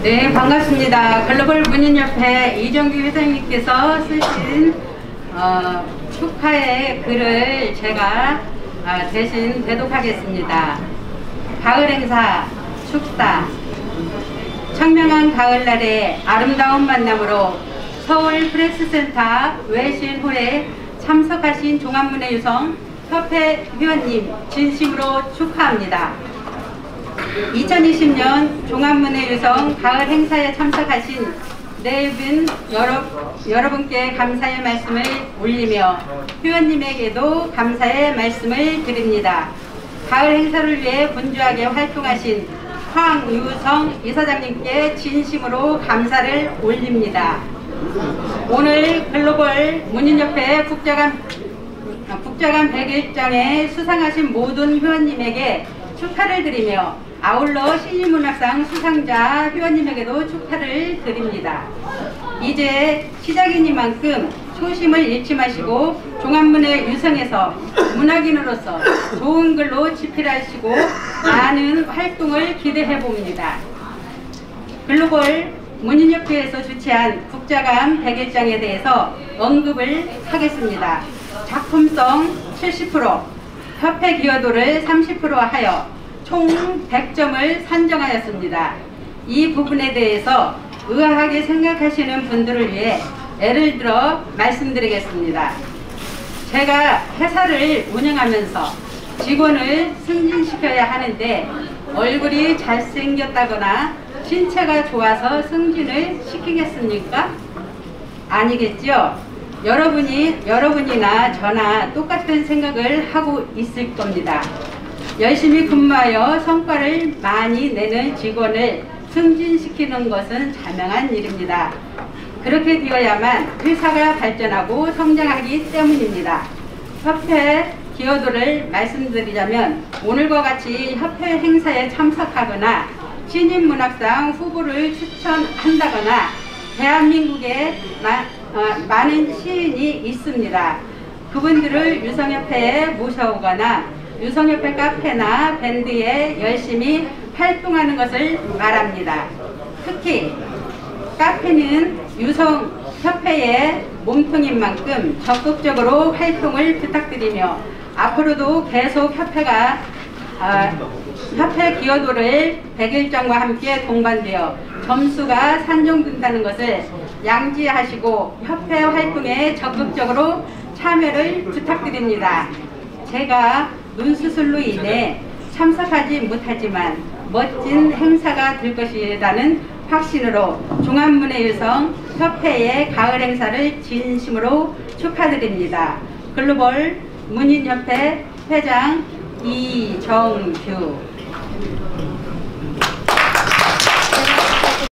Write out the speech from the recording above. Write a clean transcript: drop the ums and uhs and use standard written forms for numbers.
네, 반갑습니다. 글로벌 문인협회 이정규 회장님께서 쓰신 축하의 글을 제가 대신 대독하겠습니다. 가을 행사 축사. 청명한 가을날의 아름다운 만남으로 서울 프레스센터 외신홀에 참석하신 종합문예유성 협회 회원님 진심으로 축하합니다. 2020년 종합문예유성 가을 행사에 참석하신 네 분 여러분께 감사의 말씀을 올리며 회원님에게도 감사의 말씀을 드립니다. 가을 행사를 위해 분주하게 활동하신 황유성 이사장님께 진심으로 감사를 올립니다. 오늘 글로벌 문인협회 국자관 100일장에 수상하신 모든 회원님에게 축하를 드리며 아울러 신인문학상 수상자 회원님에게도 축하를 드립니다. 이제 시작이니만큼 초심을 잃지 마시고 종합문예유성에서 문학인으로서 좋은 글로 집필하시고 많은 활동을 기대해 봅니다. 글로벌 문인협회에서 주최한 국자감 100일장에 대해서 언급을 하겠습니다. 작품성 70%, 협회 기여도를 30% 하여 총 100점을 산정하였습니다. 이 부분에 대해서 의아하게 생각하시는 분들을 위해 예를 들어 말씀드리겠습니다. 제가 회사를 운영하면서 직원을 승진시켜야 하는데 얼굴이 잘생겼다거나 신체가 좋아서 승진을 시키겠습니까? 아니겠죠? 여러분이나 저나 똑같은 생각을 하고 있을 겁니다. 열심히 근무하여 성과를 많이 내는 직원을 승진시키는 것은 자명한 일입니다. 그렇게 되어야만 회사가 발전하고 성장하기 때문입니다. 협회 기여도를 말씀드리자면 오늘과 같이 협회 행사에 참석하거나 신인문학상 후보를 추천한다거나 대한민국에 많은 시인이 있습니다. 그분들을 유성협회에 모셔오거나 유성협회 카페나 밴드에 열심히 활동하는 것을 말합니다. 특히 카페는 유성협회의 몸통인 만큼 적극적으로 활동을 부탁드리며 앞으로도 계속 협회 기여도를 100일장과 함께 동반되어 점수가 산정된다는 것을 양지하시고 협회 활동에 적극적으로 참여를 부탁드립니다. 제가 눈수술로 인해 참석하지 못하지만 멋진 행사가 될 것이라는 확신으로 종합문예유성 협회의 가을 행사를 진심으로 축하드립니다. 글로벌 문인협회 회장 이정규.